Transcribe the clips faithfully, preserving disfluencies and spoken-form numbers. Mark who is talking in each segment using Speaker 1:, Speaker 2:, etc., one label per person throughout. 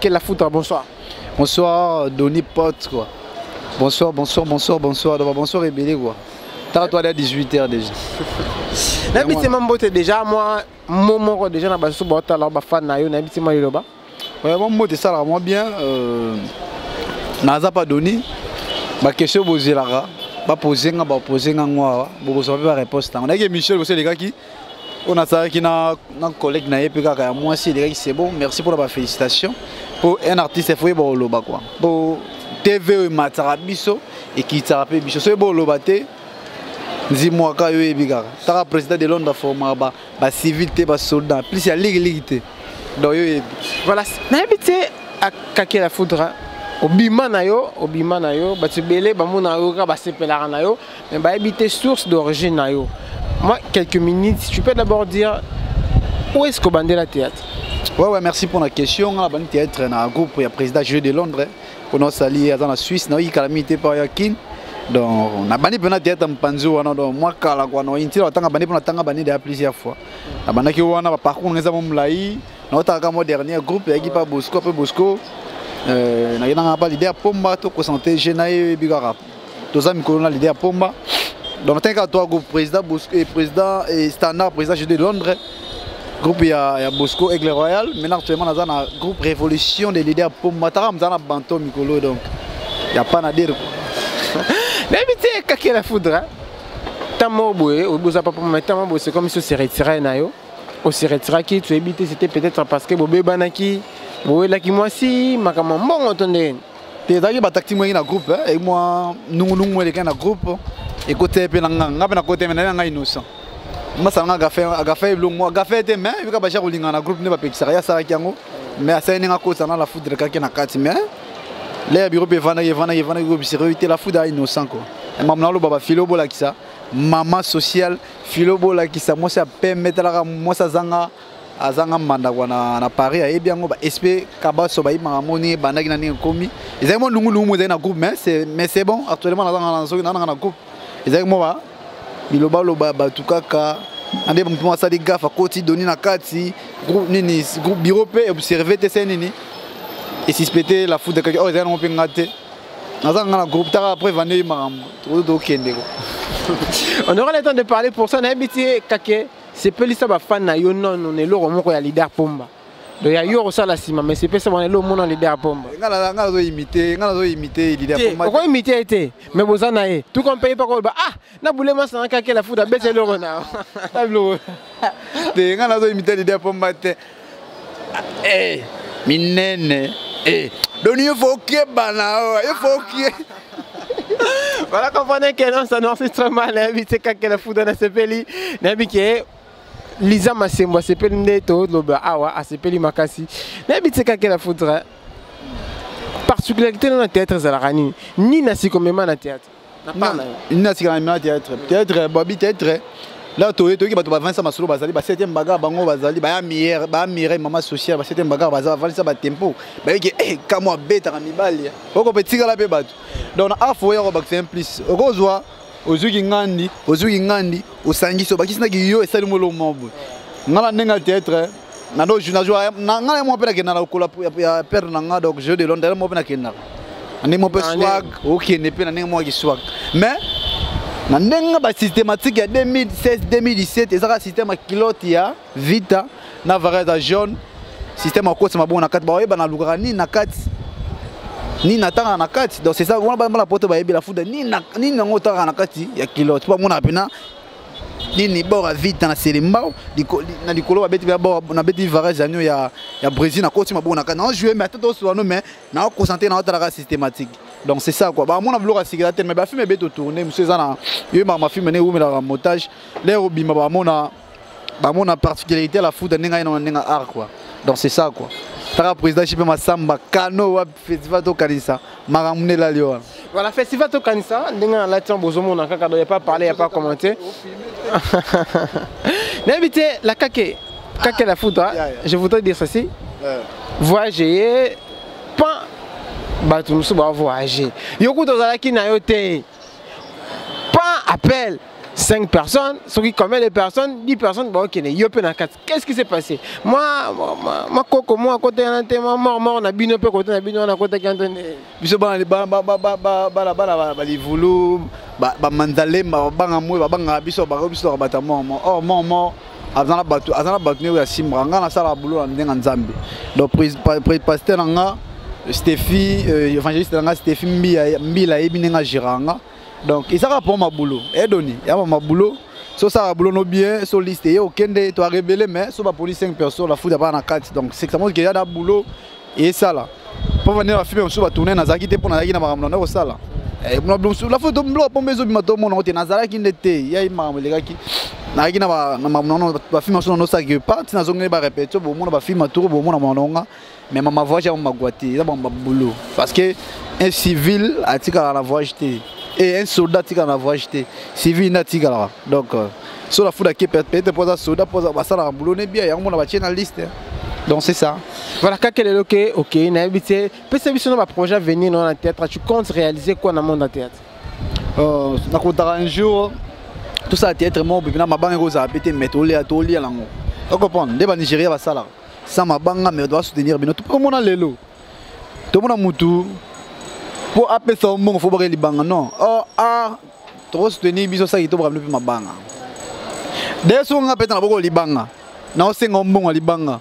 Speaker 1: Kake la foudre, bonsoir.
Speaker 2: Bonsoir, Donny Pote, quoi. Bonsoir, bonsoir, bonsoir, bonsoir. Bonsoir, Rébélé, quoi. T'as toi à dix-huit heures déjà.
Speaker 1: N'habitez moi déjà, moi, mon déjà, na basu bota la fan na yo, n'habitez moi yoba.
Speaker 2: Ouais, mon mot ça là, moi bien. Euh, Naza pas donné. Ma question posée là, pas poser, pas poser, moi, vous recevez la réponse. On a que Michel, vous savez les gars qui. On a ça qui n'a un collègue na epeka ka moi si les gars c'est bon, merci pour la félicitation. Pour un artiste il faut bon loba quoi. Pour T V Matarabiso et qui t'appelle biso. C'est bon loba té. Dis-moi quand yo ebika. Tara président de Londres forma ba ba civilité ba soldat. Plus il y a l'égalité. Donc yo
Speaker 1: voilà, n'habitez à Kake la foudre. Obima na yo, obima na yo, ba tibele ba mona yo ka ba sepela na yo, mais ba habiter source d'origine na yo. Moi, quelques minutes, tu peux d'abord dire où est-ce qu'on bandait la théâtre?
Speaker 2: Ouais, ouais, merci pour la question. La bande théâtre, on a un groupe, il y a le président Jeux de Londres, pour nous saluer dans la Suisse, nous avons calamité par Yakin. Donc, on a bandé pour la théâtre en Panzo, donc moi, quand on a été en bandé pour la tanga bandé plusieurs fois. La bande qui on a parcours, nous avons mlaï, nous avons mon dernier groupe, il y a pas Bosco, peu Bosco. Euh, nous avons pas l'idée à Pomba, tout concentré, Genaï et Bigara. Tous amis, nous avons l'idée à Pomba. Donc, tant qu'à toi, groupe président Bosco et président et standard président de Londres, groupe il y a Bosco Aigle Royal. Maintenant, actuellement, nous avons un groupe Révolution des leaders pour Matara, nous avons un banto Mikolo, donc il n'y a pas à dire.
Speaker 1: N'habitez Kake la foudre. Tamoboué, au bout de Tamoboué, c'est comme si on s'est retiré. On s'est retiré qui tu habitais, c'était peut-être parce que Bobé Banaki, Bobé Laki moi si, Makaman bon, entendez.
Speaker 2: Tu es dans le groupe, et moi, nous, nous, nous, dans le groupe. Et côté penanga ngapena côté menana nga innocent masa nga gafe gafe lo mo gafe te mais bika ba jaro linga na groupe ne ba pekisa ya sara kyango mais asa ninga ko sana la foudre ka na kati mais les bureau pe vana vana vana go bisirité la foudre innocent ko et mamna lo baba filo bola kisa maman social filo bola kisa mo sa permettre la mo sa zanga azanga manda na na Paris et bien ngo ba espé kaba so ba ima moni banaki na ninga komi ils mo lungu lungu na groupe mais c'est mais c'est bon actuellement na na na groupe. Ils ont moi, biloba loba batukaka, ande mpuma sali gafa koti doni na kati, groupe nini, groupe bureau pe observer te nini. Et si spéter la foudre de oh ils ont pingate. Dans un groupe tara après vendre maram, tout do kende.
Speaker 1: On aura le temps de parler pour ça, on a habité Kake, c'est peu lisa ba fan na yo non on est là au moko ya leader Pomba. Donc il y a eu ça la cima mais c'est pas ça on est là au monde leader Pomba.
Speaker 2: Ngala ngala zo imiter, ngala zo imiter leader Pomba.
Speaker 1: Pourquoi imiter était mais vous en avez tout comme paye pas quoi ah na boule ma sans Kake la foudre baisser le renard. Tableau.
Speaker 2: De ngala zo imiter leader Pomba te. Eh minene eh donc il faut que bana il faut que
Speaker 1: voilà comprenez que non ça n'enregistre mal invité Kake la foudre dans ce pays n'habité Lisa Masembo s'appelle Neto Loba Awa a s'appelle Makasi n'habite Kake la foudre particularité dans le théâtre Zalarani ni nasi comme même dans théâtre
Speaker 2: ni nasi comme même théâtre théâtre babi théâtre là toi toi qui va te vingt ça masolo bazali ba septième bagarre bango bazali ba meilleur ba meilleur maman sociale ba septième bagarre bazali vali ça ba tempo ba que eh kamo beta ka mibali oko petika la pe bato donc a faut y avoir bac simplice oko zwa ozuki ngandi ozuki ngandi osangiso bakisina kiyo esali molo mobo ngala nenga théâtre na do journal na ngala mo pena kena la kola ya perdre na ngada donc Jeux de Londres mo pena kena ani mo pe swag OK ne pena nenga mo ki swag mais na nenga ba systématique ya deux mille seize deux mille dix-sept ezaka système ya kilote ya vita na vareta jaune système ya kotsa mabona kati ba yeba na lugara ni na kati ni natanga na kati donc c'est ça on va la porte ba yebi la foudre ni na ni nango tanga na kati ya kilote pas mona pena ni ni bora vite na selembao na likolo ba beti ba na beti varage anyo ya ya Brésil na koti mabona kati na jouer mais tout so no mais na concentrer na otala systématique donc c'est ça quoi ba mona vouloir cigarette mais ba filmer beto tourner monsieur ça na yo ma filmer ne ou mais la montage les obima ba mona ba mona particularité la foudre ninga ina ninga art quoi donc c'est ça quoi. Tara président Chipe Masamba Kano wa festival to kanisa maramune la lio.
Speaker 1: Voilà festival to kanisa ndinga la tian bozomo na kaka doit pas parler, y a pas commenter. N'habitez la Kake Kake la foudre. Je voudrais dire ceci. Voyager pas batu musu ba voyager. Yoku to zalaki na yo te. Pas appel cinq personnes, ce qui combien de personnes, dix personnes, bon, ok, qu'est-ce qui s'est passé? Moi, moi, Coco, moi, à côté d'un thème, mort, mort, on a bien un peu côté, on a bien un côté qui a entendu.
Speaker 2: Biso ba ba ba ba ba ba ba ba ba li vulu ba ba mandale ba ba ngamwe ba ba ngabiso ba biso ba ta mort oh mort mort azana batu azana batu ne ya simra nga na sala bulo na ndenga nzambe donc pasteur nga Stéphie évangéliste nga Stéphie Mbila Mbila ebinenga giranga donc isaka pour ma boulot et doni ya ma boulot so ça boulot no bien so liste et okende to révéler mais so ba police cinq personnes la foule pas na quatre donc c'est que ça montre qu'il y a da boulot et ça là pour venir la filmer on va tourner na zaki te pour na zaki na makambo na ko sala et la photo blo pour mezo bimato mon on na zala ki ndete ya makambo le gaki na zaki na ba na makambo ba filmer so no saki pas na zonge ba répéter bo mon ba filmer tour bo mon mononga mais ma voix j'ai ma guati ça bon boulot parce que un civil a tika la voix jeté et un soldat tika la voix jeté civil na tika là donc sur la foule qui peut-être pour ça soldat pour ça ça la boulot n'est bien ya mon ba na liste donc c'est ça.
Speaker 1: Voilà, quand elle est ok, ok, n'habite. Peut-être que un projet à venir dans la théâtre, tu comptes réaliser quoi dans le monde de théâtre?
Speaker 2: Euh, un jour, tout ça théâtre, moi, je vais me rose à péter, mettre au lit à tout lit à l'angle. Tu comprends? Dès que Nigeria va ça là, ça m'a banga, mais on doit soutenir. Mais tout le monde a l'élo, tout le monde a moutou. Pour appeler ça au monde, il faut pas les banga non. Oh ah, tu dois soutenir, biso ça qui te brûle plus ma banga. Dès que on a pété na boko li banga, na on s'en bon li banga.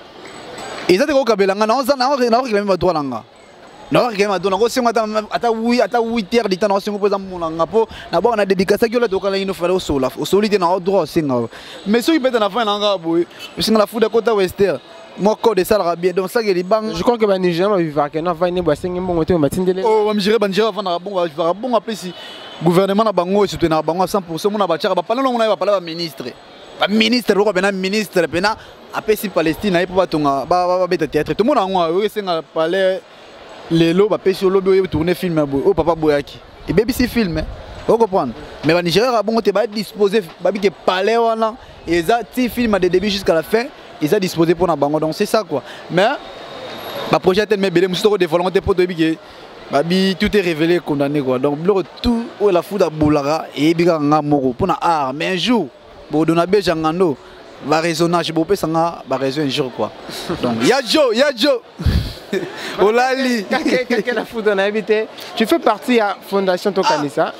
Speaker 2: Et ça, c'est quoi que l'anga non ça n'a rien à voir avec ma droit l'anga. Non, rien à voir. Donc, si on a à oui, à huit heures de temps, on se pose mon langa pour d'abord on a dédicacé que le docteur il nous fait au sol, au sol il est dans droit singa. Mais si il peut en faire langa boy, parce que la foule de côté western, moi code ça la bien. Donc ça que les banques.
Speaker 1: Je crois que ben Nigeria va vivre que non va ne boire cinq bon côté au matin de.
Speaker 2: Oh, on me dirait ben Nigeria va bon va bon après si gouvernement na bango soutenir na bango cent pour cent mon abacha ba parler on va parler ba ministre. Ba ministre ko bena ministre bena après si Palestine na pour batonga ba ba beta théâtre tout le monde en oui c'est nga parler les lots ba pesi lobby tourner film oh papa boyaki et baby si film vous comprendre mais ba Nigeria ba bon te ba disposer ba bi ke parler wana et ça ti film de début jusqu'à la fin ils a disposé pour na bango donc c'est ça quoi mais ba projet tel mais belé musto de volonté pour te bi ke ba bi tout est révélé condamné quoi donc tout où la foudre boulaga et bi nga moko pour na art mais un jour bon dona beja ngando va raisonnage bo pesa nga ba raison un jour quoi donc ya jo ya jo olali
Speaker 1: quelqu'un la foudre na habité tu fais partie à Fondation Tokanisa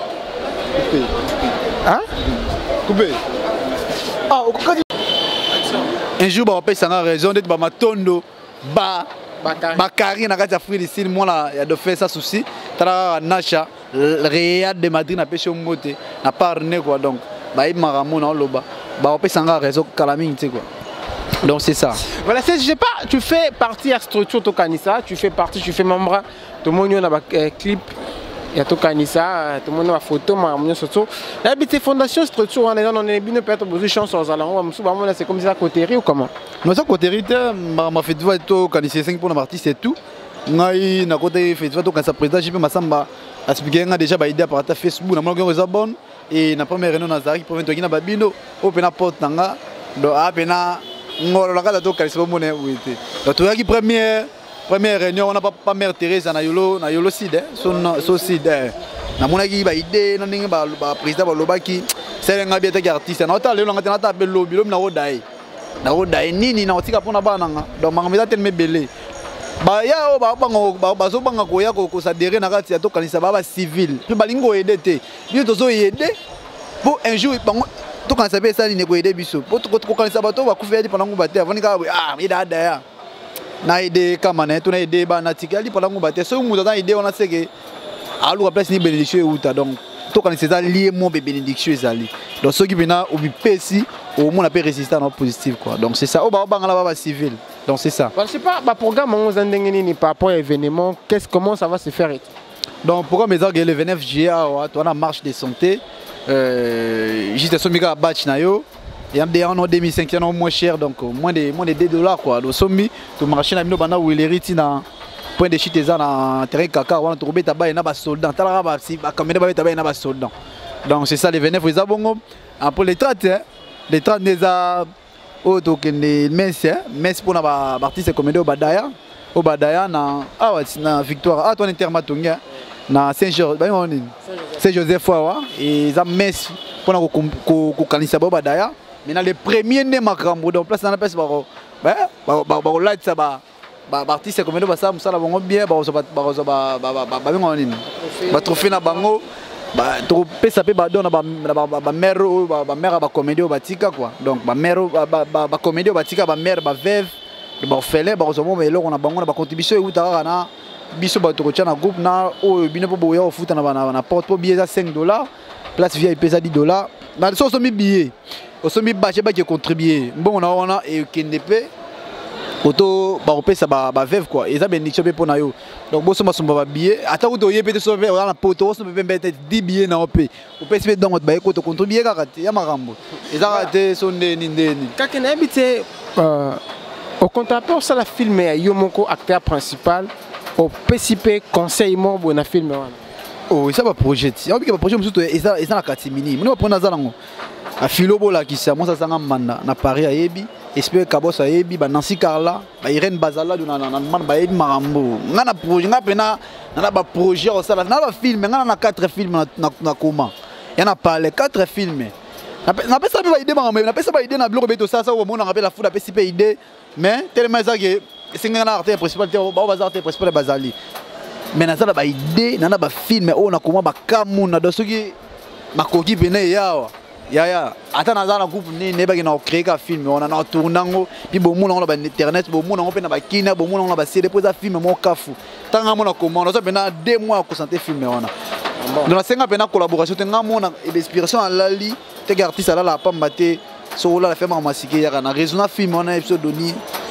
Speaker 1: hein
Speaker 2: coupé ah un jour ba pesa nga raison d'être ba matondo ba Bakari na kati ya free ici moi là il y a de faire ça souci tra nacha Real de Madrid na pêche moté na parne quoi donc bah il m'a ramené dans le bas bah on peut s'en réseau calamine tu sais quoi donc c'est ça
Speaker 1: voilà c'est je sais pas tu fais partie à structure Tokanisa tu fais partie tu fais membre tout le monde a un clip il y a Tokanisa tout le monde a photo ma mon surtout la petite fondation structure on est on est bien peut-être besoin chance aux allant c'est comme ça côté ou comment
Speaker 2: non ça côté ma ma fait voir Tokanisa cinq pour la partie c'est tout ngai na côté fait voir Tokanisa président J P Masamba expliquer nga déjà ba idée par ta Facebook na mon gars abonne et na première réunion Nazari pour venir na babino open porte nga do apena ngolo la kata Tokanisa bomone wite donc tu qui première première réunion on n'a pas pas mère Thérèse na yolo na yolo side son so side na mona ki ba idée na ninga ba président ba lobaki c'est nga bien ta artiste na ta lelo nga ta ta belo bilo na rodai na rodai nini na otika pona bana nga donc mangomeza tel mebele ba ya o ba bango ba zo banga ko ya ko ko sadere na kati ya Tokanisa ba ba civil pe balingo aider te bio to zo aider pour un jour bango Tokanisa be ça ni ko aider biso pour to ko Tokanisa ba to ba ku faire pendant ngo ba te avant ka ah ida da ya na idée kama na tu na idée ba na tikali pendant ngo ba te so mu dans idée on a c'est que alu place ni bénédiction uta donc Tokanisa ça lié mon bénédiction ezali donc ceux qui viennent au bipesi au monde peut résister à positif quoi donc c'est ça au ba banga la ba civil donc c'est ça.
Speaker 1: Je ne sais pas, le programme par rapport à l'événement, comment ça va se faire?
Speaker 2: Donc, le programme est le vingt-neuf juillet, on a une marche de santé. Juste sur le batch, il y a des deux mille cinq cents moins cher, donc moins de deux dollars. Donc, sommi, tu marches dans le bana où il est dans point de chute dans le terrain caca, on a trouvé tabac et des soldats. Donc, c'est ça, le vingt-neuf, ils ont pour les trente, les trente des oh donc les messes messes pour na artiste comédie au Badaya au Badaya na ah na Victoire ah toi intermatonga na Saint-Georges Saint-Joseph wa et ça messe pendant qu'on canisa ba daya mais dans les premiers né makambo donc place na place ba ba ba ba light ça ba ba artiste comme ba ça musala bango bien ba ba ba ba ba ba bengo nini ba trophée na bango ba to pesa pe ba dona ba ba mère ba mère ba comédie ba tika quoi donc ba mère ba ba comédie ba tika ba mère ba veuve ba orphelin ba zo mo eloko na bango na ba contribution e utaka na biso ba to ko na groupe na o bino po boya o futa na na na porte po billet za cinq dollars place V I P za dix dollars na so so mi billet o so mi ba je ba qui contribuer bon na wana e kendepe auto ba opesa ba ba veuve quoi eza bénédiction pe pona yo donc boso masumba ba billet ata ko to yepete so pe na poto so pe mbete dix billets na ope opesa pe donc ba ko to contribuer ka kati ya makambo eza kate so ndeni ndeni
Speaker 1: kaka na habité euh au contemporain ça la filmer yo moko acteur principal au P C P conseil mo bona film wana
Speaker 2: oh ça va projet ya bika ba projet musuto eza eza na kati mini mona pona za nango a filo bola kisa mo sa sanga manda na Paris ayebi espère kabos ayebi ba Nancy Carla ba Irene Bazala na na man ba yebi marambo nga na projet nga pena na ba projet o sala na ba film nga na quatre films na na koma ya na parler quatre films na pesa ba idée marambo na pesa ba idée na blog beto ça ça o mona rappelle la foule P C P idée mais tellement ça que c'est nga na artiste principal ba ba artiste principal bazali mais na ça ba idée na na ba film o na koma ba kamuna do soki makoki bene yawa ya ya ata naza na groupe ni neba ki na créer ka film on a tournango puis bo mona on ba internet bo mona on pe na ba kina bo mona on ba C D pour ça film mo kafu tanga mona commande ça pena deux mois ko santé film on a donc senga pena collaboration tenga mona et l'inspiration à lali te artiste ala la pamba te so la fait ma masike ya na raison na film on a episode doni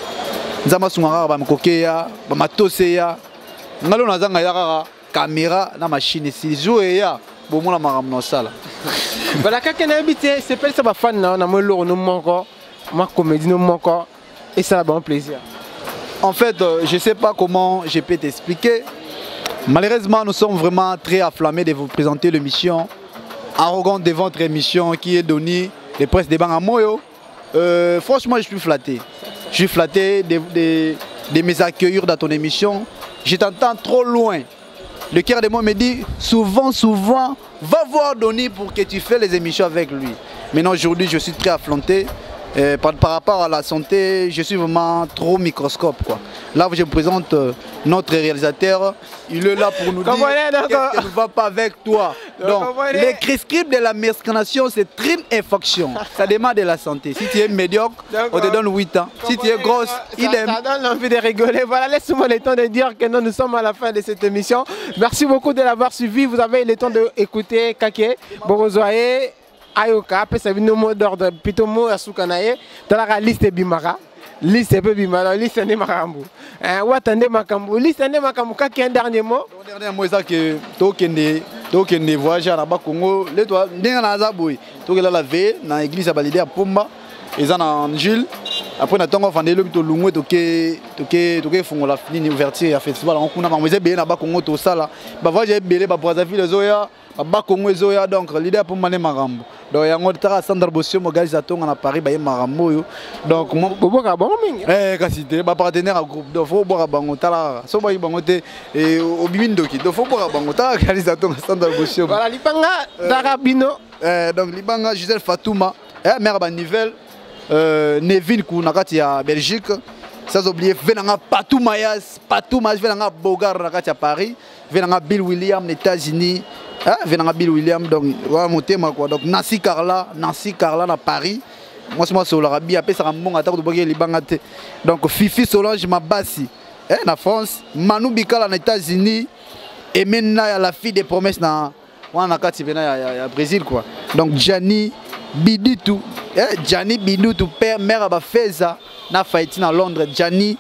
Speaker 2: nzama sungara ba mkokeya ba matoseya ngalo na zanga ya caméra na machine si jouer ya bon moi la maram non ça là
Speaker 1: voilà quelqu'un habité c'est pas ça va fan là on a mon lourd nous manque ma comédie nous manque et ça a bon plaisir
Speaker 2: en fait euh, je sais pas comment je peux t'expliquer malheureusement nous sommes vraiment très afflammés de vous présenter l'émission arrogante de votre émission qui est donnée les presses des bancs à Moyo euh, franchement je suis flatté je suis flatté de, de, de mes accueillir dans ton émission je t'entends trop loin. Le cœur de moi me dit souvent, souvent, va voir Donny pour que tu fasses les émissions avec lui. Maintenant, aujourd'hui, je suis très affronté. Euh, par, par rapport à la santé, je suis vraiment trop microscope, quoi. Là, je vous présente euh, notre réalisateur. Il est là pour nous dire qu'est-ce qui ne va pas avec toi. Donc, les scripts de la mescanation, c'est une infection. Ça demande de la santé. Si tu es médiocre, on te donne huit ans. Si tu es grosse, il aime.
Speaker 1: Ça donne envie de rigoler. Voilà, laisse-moi le temps de dire que nous, nous sommes à la fin de cette émission. Merci beaucoup de l'avoir suivi. Vous avez le temps d'écouter Kake Borozoaye. Ayoka, après ça vient nos mots d'ordre, plutôt mot à Soukanaye, dans la liste Bimara, liste peu Bimara, liste de Makambu. Ou attendez Makambu, liste de Makambu, quel un dernier mot?
Speaker 2: Le dernier mot, c'est que Tokende, Tokende voyage à Naba Congo, les toi, n'est pas Zaboui, Tokela la veille, dans l'église à Balidé à Pomba, ils en ont Gilles. Après, on a tant fait le tout long, toqué, toqué, toqué, font la fini ouverture à festival. On a commencé bien à Bakongo tout ça là. Bah voilà, j'ai belé, bah Brazzaville, Zoya, à Bakongo Zoya, donc l'idée pour maner Marambo. Donc il y a un autre Sandra Bossio, mon gars, ils attendent à Paris, bah il Marambo. Donc mon
Speaker 1: bobo kabon mingi.
Speaker 2: Eh, quasi, bah partenaire à groupe. Donc faut boire à Bangota là. So bah il Bangote et au Bimindoki. Donc faut boire à Bangota, ils attendent à Sandra Bossio.
Speaker 1: Voilà, Libanga, Darabino.
Speaker 2: Eh, donc Libanga, Gisèle Fatouma, eh mère Banivelle. Euh, Nevin Kounakati à Belgique, sans oublier Venanga Patou Mayas, Patou Mayas, Venanga Bogar Nakati à Paris, Venanga Bill William aux États-Unis, hein? Venanga Bill William, donc voilà mon thème quoi. Donc Nancy Carla, Nancy Carla à Paris, moi c'est moi sur l'Arabie, après ça a un bon attaque de Bogué Libangate, donc Fifi Solange Mabassi, hein, en France, Manu Bikala aux États-Unis, et maintenant il y a la fille des promesses dans Nakati au Brésil quoi. Donc Gianni Biditou, eh, Gianni Biditou, père, mère à Bafeza, na faïti à Londres, Gianni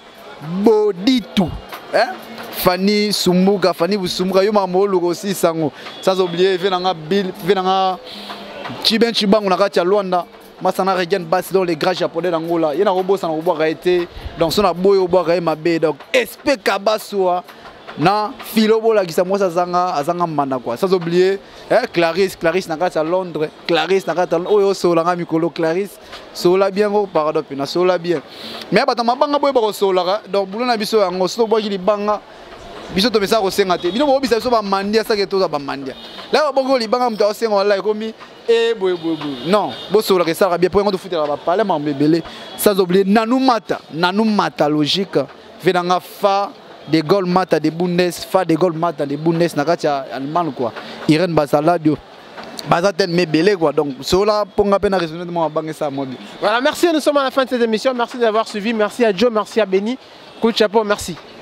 Speaker 2: Boditou, eh, Fanny Sumuga, Fanny Sumuga, Yoma Molo aussi, Sango, sans oublier, Venanga Bill, Venanga Chiben Chibang, on a raté à Luanda, Masana Regen Bass dans les grands japonais d'Angola, il y a un robot sans robot arrêté, donc son aboy au bois Mabe, donc Espé Kabassoa. Na filobo la kisa moi azanga azanga manda quoi sans oublier eh Clarisse Clarisse nakati à Londres Clarisse nakati oyo solanga mikolo Clarisse sola bien go pardon pina sola bien mais bata mabanga boy ba sola donc boulona biso yango so boy li banga biso to mesa ko senga te bino bo bisa so ba mandia ça que to ba mandia là bongo libanga mto senga wala komi e boy boy boy non bo so la que ça bien pour ngo futer ba parler ma mbebele sans oublier nanu mata nanu mata logique venanga fa de gol mata de bundes fa de gol mata de bundes na katia allemand quoi Irène Basaladio bazaten mebele quoi donc cela ponga pena raisonner de moi bangue ça moi.
Speaker 1: Voilà, merci, nous sommes à la fin de cette émission, merci d'avoir suivi, merci à Joe, merci à Benny, coup de chapeau, merci.